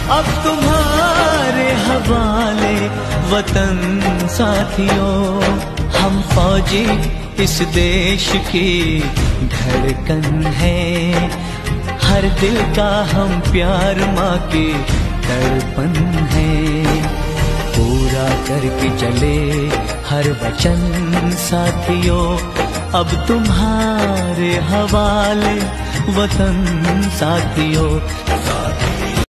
अब तुम्हारे हवाले वतन साथियों। हम फौजी इस देश की धड़कन है, हर दिल का हम प्यार माँ की दर्पण है। पूरा करके चले हर वचन साथियों, अब तुम्हारे हवाले वतन साथियों।